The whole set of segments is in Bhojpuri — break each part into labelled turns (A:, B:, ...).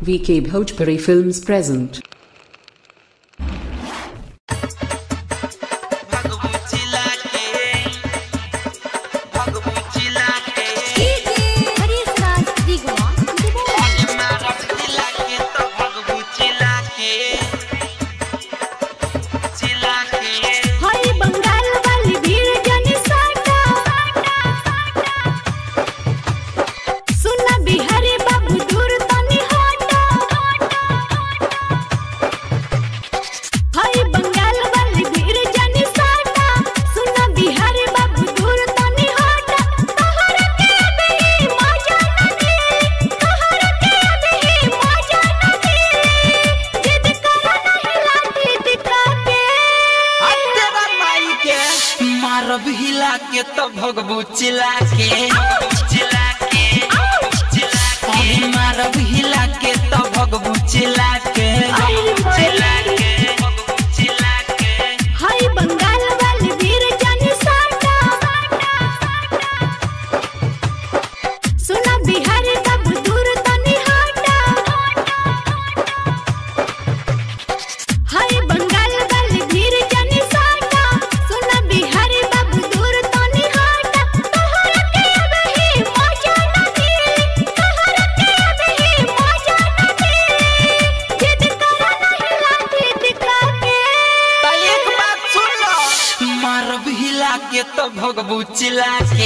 A: VK Bhojpuri Films present.
B: मारब हिला के तो भगबू चिल्ला के मारब हिला के तो भगबू चिल्ला के हाय बंगाल वाली वीर जानी साटा सुना बिहारी बाबू दूर तनी हटा हाय बंगाल वाली वीर जानी साटा सुना बिहारी बाबू दूर तनी हटा तोहरा के अबही मजा न मिली तोहरा के अबही मजा न मिली जिद करा नहीं लाठी दिखा के त एक बात सुन लो मारब हिला के तो भगबू चिल्ला के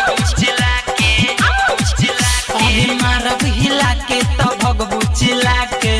B: मारब हिला के तो भगबू चिल्ला के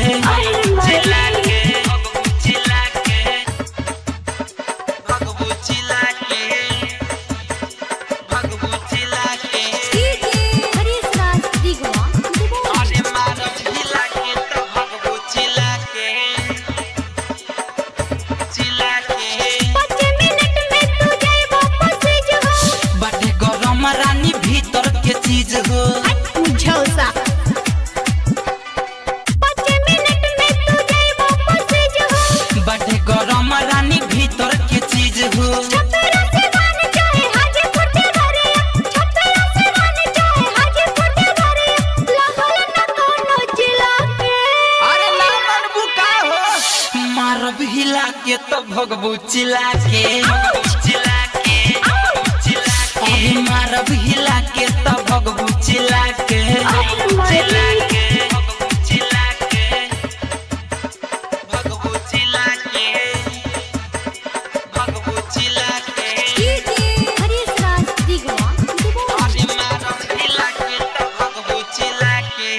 B: रानी भीतर के चीज हो झौसा 5 मिनट में तू जाई वापस हो बड़े गरम रानी भीतर के चीज हो छपरा से मान चाहे हाजीपुर के घरिया छपरा से मान चाहे हाजीपुर के घरिया लागल न कोनो जिला के अरे ना मनबू का हो मारब हिला के तो भगबू चिल्ला के मारब हिला के तो भगबू चिल्ला के भगबू चिल्ला के हरीश राज दिगवा अरे मारब हिला के तो भगबू चिल्ला के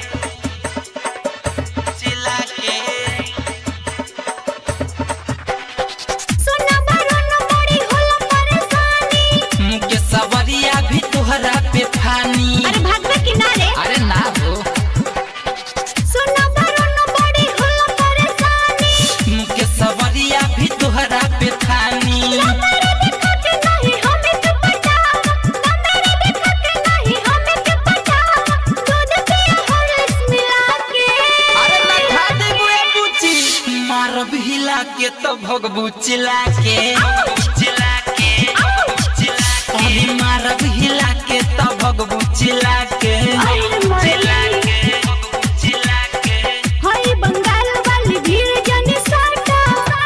B: सुना बरन बड़ी होला परेशानी मुके सवरिया भी तोहरा पे फानी अरे भागवे किनारे अरे ना हो सुना बरन बड़ी होला परेशानी मुके सवरिया भी तोहरा पे फानी मेरे देखा के नहीं हमें के पता ना मेरे देखा के नहीं हमें के पता दूध पिया हॉर्लिक्स मिला के अरे ना खा देबू ए पूछी मारब हिला के तो भगबू चिल्ला के मारब हिला के तो भगबू चिल्ला के हाय बंगाल वाली भीड़ जानी साटा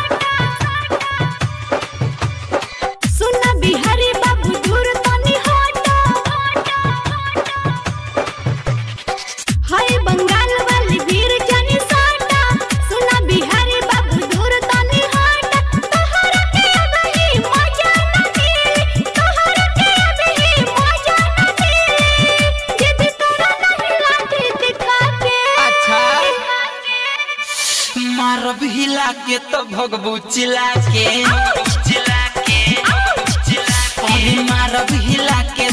B: सुना बिहारी बाबू दूर तनी हटा हाय बंगाल वाली भीड़ जानी साटा सुना बिहारी बाबू दूर तनी हटा तोहरा के अबही मजा न मिली तोहरा के अबही मजा न मिली जिद करा नहीं लाठी दिखा के अच्छा मारब हिला के तो भगबू चिल्ला के मारब हिला के